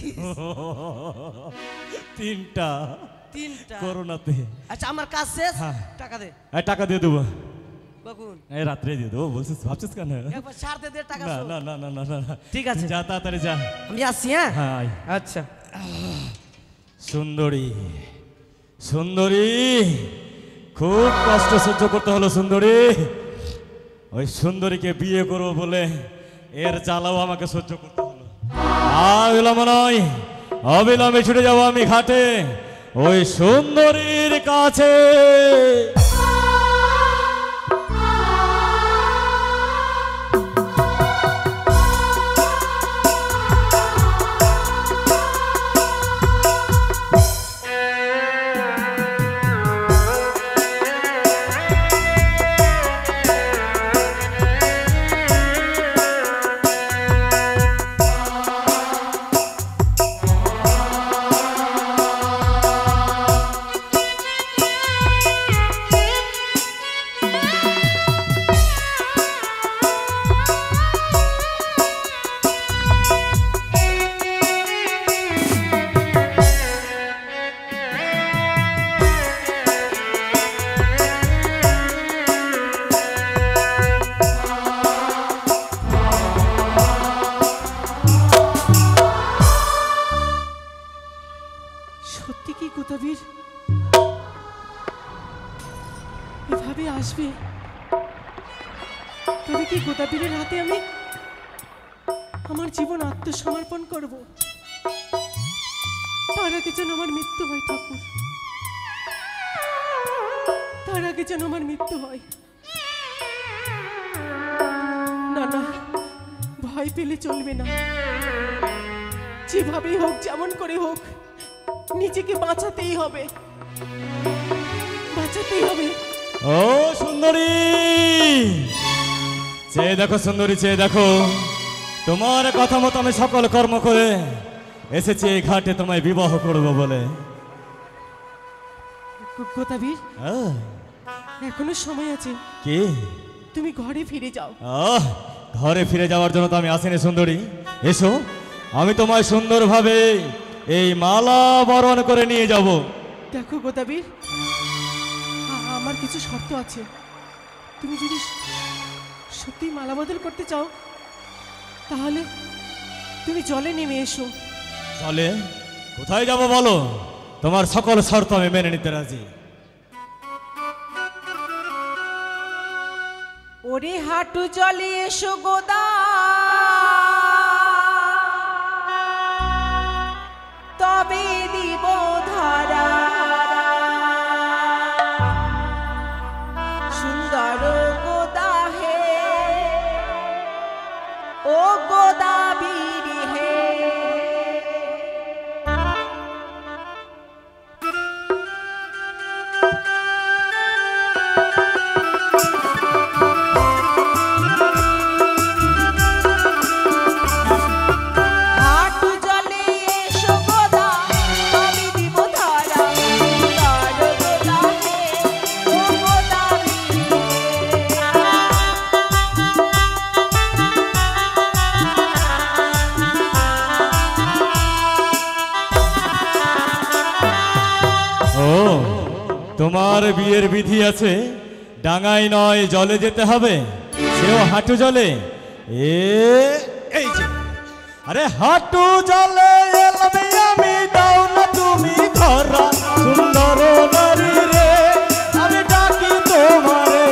তিনটা তিনটা। করোনাতে। আচ্ছা আমার কাজ শেষ, হ্যাঁ। টাকা দে। এই টাকা দিয়ে দেবো, কখন? এই রাত্রে দিয়ে দেবো বলছিস, ভাবছিস কেন? একবার ছাড়তে দে টাকা। না শোধ। না না না না না না। ঠিক আছে যা তাড়াতাড়ি যা। আমি আসছি। হ্যাঁ হ্যাঁ আয়। আচ্ছা সুন্দরী সুন্দরী, খুব কষ্ট সহ্য করতে হলো সুন্দরী। ওই সুন্দরীকে বিয়ে করবো বলে এর জ্বালাও আমাকে সহ্য করতে হলো। আর বিলম্ব নয়, অবিলম্বে ছুটে যাবো আমি ঘাটে ওই সুন্দরীর কাছে। সত্যি কি কোথাবীর এভাবে আসবে? তবে কি গোদাবীরের হাতে আমি আমার জীবন আত্মসমর্পণ করব? তার আগে যেন আমার মৃত্যু হয় ঠাকুর, তার আগে যেন আমার মৃত্যু হয়। না না ভয় পেলে চলবে না, যেভাবেই হোক যেমন করে হোক নিজেকে বাঁচাতেই হবে, বাঁচাতেই হবে। ও সুন্দরী, চেয়ে দেখো সুন্দরী, চেয়ে দেখো, তোমার কথা মতো আমি সকল কর্ম করে এসেছি এই ঘাটে তোমায় বিবাহ করব বলে। গোদাবীর, আহ, এখনো সময় আছে, কি? তুমি ঘরে ফিরে যাও। ঘরে ফিরে যাওয়ার জন্য তো আমি আসিনি সুন্দরী। এসো, আমি তোমায় সুন্দরভাবে এই মালা বরণ করে নিয়ে যাব। দেখো গোদাবীর, আমার কিছু শর্ত আছে। তুমি যদি সত্যি মালা বদল করতে চাও তাহলে তুমি জলে নেমে এসো। চলে? কোথায় যাব বলো, তোমার সকল শর্ত আমি মেনে নিতে রাজি। ওরে হাঁটু জলে এসো গোদা, তবে দিব ধরা। সুন্দর গোদা হে, ও গোদাবীর হে। হাঁটু জলে এসো গোদা, তবে দিব ধরা। সুন্দর গোদা হে, ও গোদাবীর ও, তোমার বিয়ের বিধি আছে, ডাঙায় নয় জলে যেতে হবে, সেও হাঁটু জলে। এই যে, আরে হাঁটু জলে এলাম আমি, দাও না তুমি ধরা। সুন্দর নারী রে, আমি ডাকি তোমারে।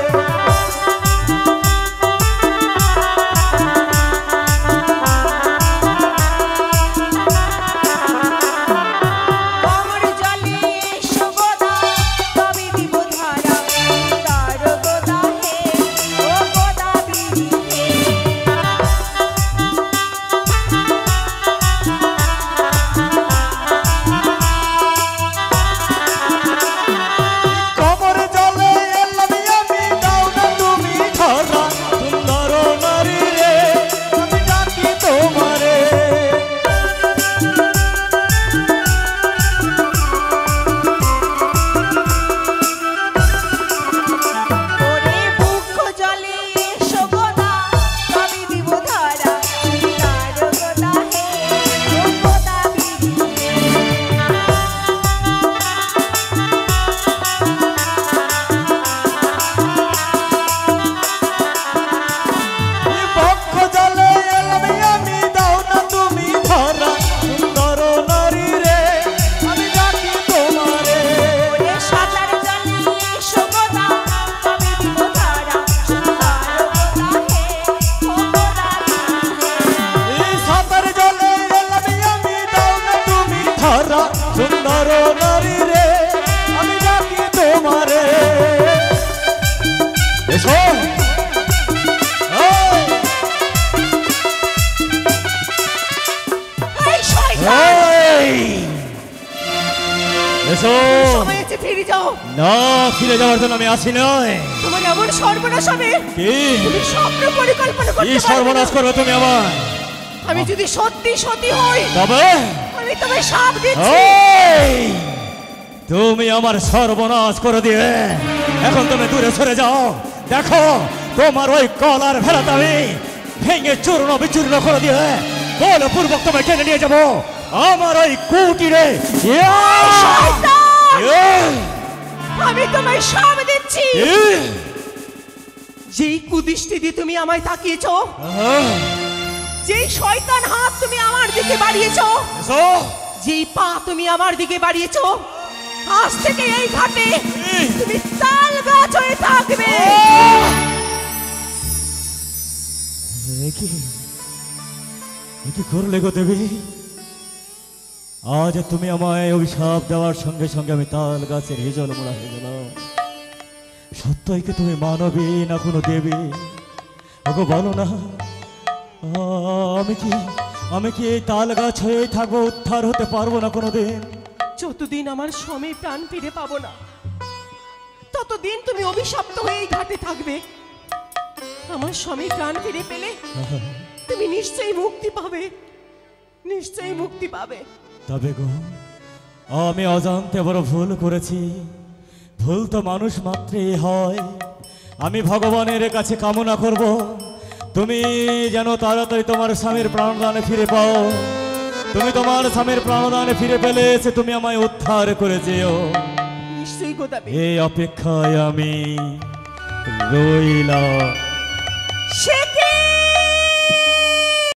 কমর জলে এসো গোদা, তবে দিব ধরা। সুন্দর গোদা হে, ও গোদাবীর হে। কমর জলে এলাম আমি, দাও না তুমি ধরা। সুন্দর নারী রে, আমি ডাকি তোমারে। ওরে বুক জলে এসো গোদা, তবে দিব ধরা। সুন্দর গোদা হে, ও গোদাবীর হে। পক্ষ জলে এলাম আমি, দাও না তুমি ধরা। সুন্দর নারী রে, আমি ডাকি তোমারে। ওরে সাঁতার জলে এসো গোদা, তবে দিব ধরা। সুন্দর গোদা হে, ও গোদাবীর হে। এই সাঁতার জলে এলাম আমি, দাও না তুমি ধরা। সুন্দর নারী রে, আমি ডাকি তোমারে। এসো, এই, এই শয়তান, এই, এসো। সময় আছে, ফিরে যাও। না, ফিরে যাওয়ার জন্য আমি আসি নয়। তোমার এমন সর্বনাশ হবে, কি? তুমি স্বপ্ন পরিকল্পনা কি করতে পারবে সর্বনাশ না। করবে তুমি আমার? আমি যদি সত্যি সত্যি হই, তবে আমি তোমায় সাপ দিচ্ছি। এই, তুমি আমার সর্বনাশ করে দিয়ে এখন তুমি দূরে সরে যাও। দেখো, তোমার ওই কলার ভেলাতে আমি ভেঙে চূর্ণ বিচূর্ণ করে দিয়ে বলপূর্বক তোমায় টেনে নিয়ে যাবো আমার ওই কুটিরে। শয়তান! আমি তোমায় সাপ দিচ্ছি। যেই কুদৃষ্টি দিয়ে তুমি আমায় তাকিয়েছো, যেই শয়তান হাত তুমি আমার দিকে বাড়িয়েছো, যেই পা তুমি আমার দিকে বাড়িয়েছো, আজ থেকে এই ঘাটে তুমি তাল গাছ হয়ে থাকবে। কি করলে গো দেবী? আজ তুমি আমায় অভিশাপ দেওয়ার সঙ্গে সঙ্গে আমি তাল গাছের হিজল মোড়া হয়ে গেলাম। সত্যই কি তুমি মানবী না কোনো দেবী? ওগো বলো না, আমি কি আমি কি এই তাল গাছ হয়েই থাকবো, উদ্ধার হতে পারবো না কোনোদিন? যতদিন আমার স্বামী প্রাণ ফিরে পাবো না, ততদিন তুমি অভিশপ্ত হয়ে এই ঘাটে থাকবে। আমার স্বামী প্রাণ ফিরে পেলে তুমি নিশ্চয়ই মুক্তি পাবে, নিশ্চয়ই মুক্তি পাবে। তবে গো, আমি অজান্তে বড় ভুল করেছি। ভুল তো মানুষ মাত্রই হয়। আমি ভগবানের কাছে কামনা করব, তুমি যেন তাড়াতাড়ি তোমার স্বামীর প্রাণদানে ফিরে পাও। তুমি তোমার স্বামীর প্রাণদানে ফিরে পেলে তুমি আমায় উদ্ধার করে যেও। নিশ্চয়ই গোদাবে। এই অপেক্ষায় আমি রইলাম। সে কি?